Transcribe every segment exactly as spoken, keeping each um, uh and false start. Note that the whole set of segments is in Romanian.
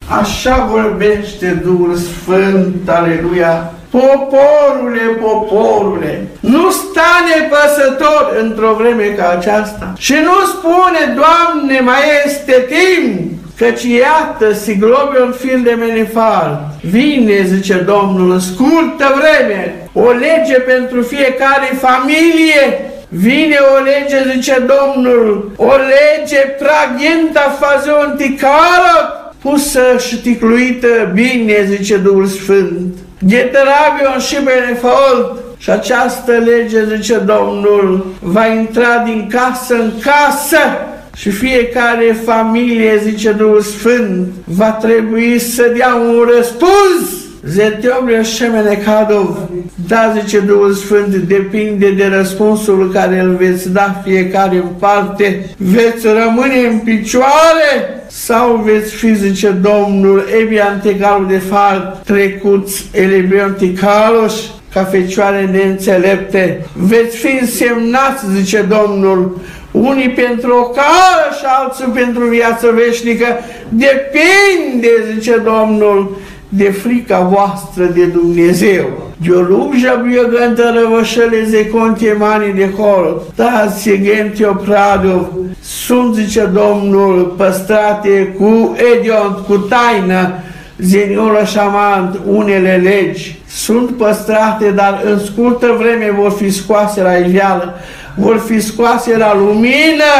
Așa vorbește Duhul Sfânt, aleluia. Poporule, poporule, nu sta nepăsător într-o vreme ca aceasta și nu spune, Doamne, mai este timp, căci iată, siglobe un fil de menefal. Vine, zice Domnul, în scurtă vreme, o lege pentru fiecare familie. Vine o lege, zice Domnul, o lege pragienta fazonticală, pusă și ticluită bine, zice Duhul Sfânt. Gheterabion și benefold. Și această lege, zice Domnul, va intra din casă în casă și fiecare familie, zice Duhul Sfânt, va trebui să dea un răspuns. Zeteoble șemene cadov. Da, zice Duhul Sfânt, depinde de răspunsul care îl veți da fiecare în parte. Veți rămâne în picioare sau veți fi, zice Domnul, ebiantegalul de fapt, trecuți elebionticaloși, ca fecioare neînțelepte. Veți fi însemnați, zice Domnul, unii pentru o cală și alții pentru viață veșnică. Depinde, zice Domnul, de frica voastră de Dumnezeu. Eu lupja biogântă răvășăle zecontie mani de hol. Da, segente opradov. Sunt, zice Domnul, păstrate cu ediont, cu taină, zeniolă șamant, unele legi. Sunt păstrate, dar în scurtă vreme vor fi scoase la iveală, vor fi scoase la lumină.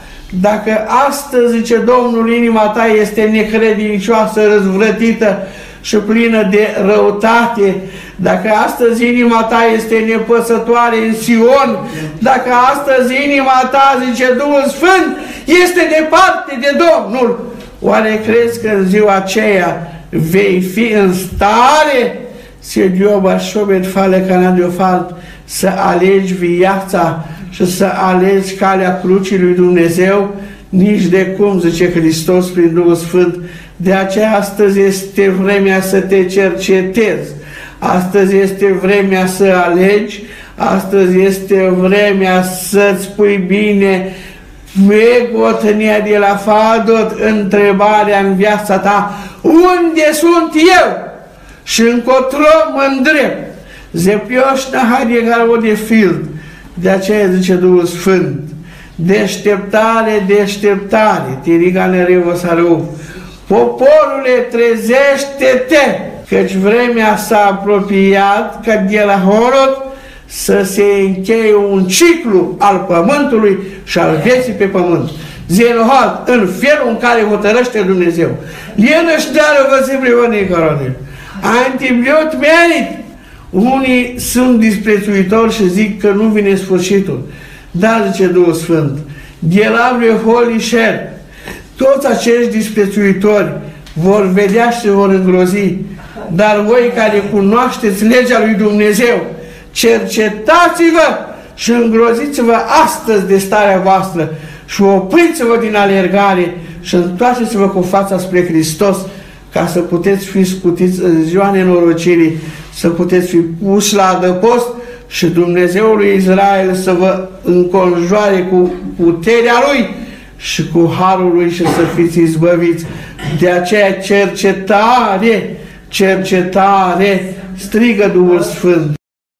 Dacă astăzi, zice Domnul, inima ta este necredincioasă, răzvrătită și plină de răutate, dacă astăzi inima ta este nepăsătoare în Sion, dacă astăzi inima ta, zice Duhul Sfânt, este departe de Domnul, oare crezi că în ziua aceea vei fi în stare să dioba șobet fale cana de ofalt, să alegi viața și să alegi calea crucii lui Dumnezeu? Nici de cum, zice Hristos prin Duhul Sfânt. De aceea astăzi este vremea să te cercetezi, astăzi este vremea să alegi, astăzi este vremea să-ți pui bine vegotnia de la fadot, întrebarea în viața ta, unde sunt eu și încotro mă îndrept? Zepioșna haide galvo de fild. De aceea zice Duhul Sfânt, deșteptare, deșteptare, tirigane revosareu. Poporule, trezește-te, căci vremea s-a apropiat ca de la Horot să se încheie un ciclu al pământului și al vieții pe pământ. Zenohat, în felul în care hotărăște Dumnezeu. Lienă și deară vă se privănii coronel. Antibiot merit. Unii sunt disprețuitori și zic că nu vine sfârșitul. Dar, zice Duhul Sfânt, Ghelavre Holy Share, toți acești disprețuitori vor vedea și se vor îngrozi. Dar voi care cunoașteți legea lui Dumnezeu, cercetați-vă și îngroziți-vă astăzi de starea voastră și opriți-vă din alergare și întoarceți-vă cu fața spre Hristos, ca să puteți fi scutiți în ziua nenorocirii, să puteți fi puși la adăpost și Dumnezeul lui Israel să vă înconjoare cu puterea Lui și cu harul Lui și să fiți izbăviți. De aceea cercetare, cercetare, strigă Duhul Sfânt.